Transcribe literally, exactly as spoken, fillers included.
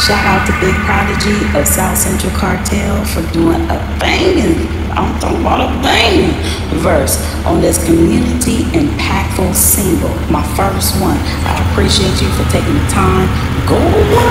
Shout out to Big Prodigy of South Central Cartel for doing a banging, I'm talking about a banging verse on this community impactful single, my first one. I appreciate you for taking the time. Go away.